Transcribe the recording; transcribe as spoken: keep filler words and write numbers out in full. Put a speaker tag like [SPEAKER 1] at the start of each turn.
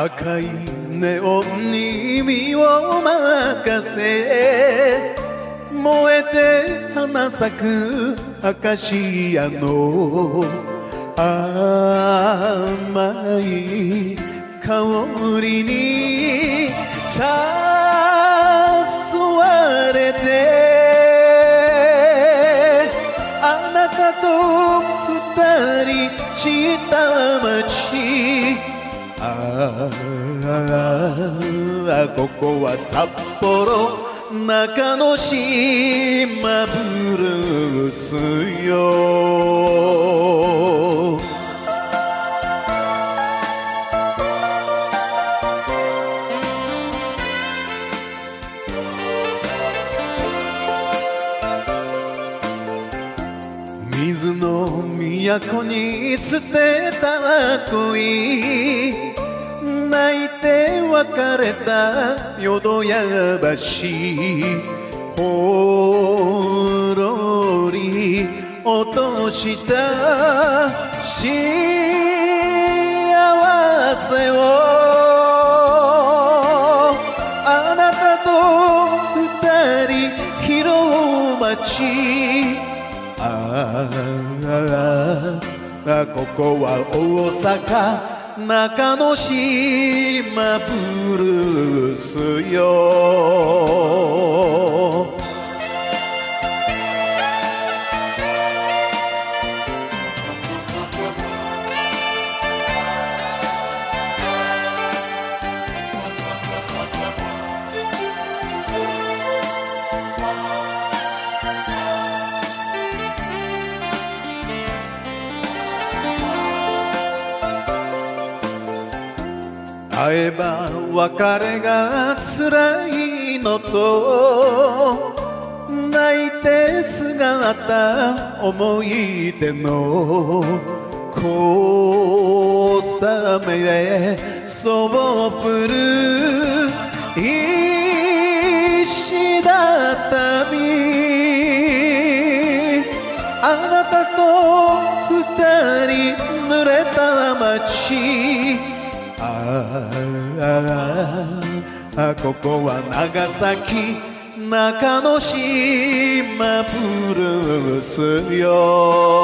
[SPEAKER 1] 赤いネオンに身を任せ燃えて花咲くアカシアの甘い香りに誘われてあなたと二人散った街ああここは札幌中之島ブルースよ水の都に捨てた恋泣いて別れた淀屋橋ほろり落とした幸せをあなたと二人拾う街ああここは大阪中之島ブルースよ会えば別れが辛いのと泣いて姿思い出の小雨そう降る石畳あなたと二人濡れた街ああここは長崎中之島ブルースよ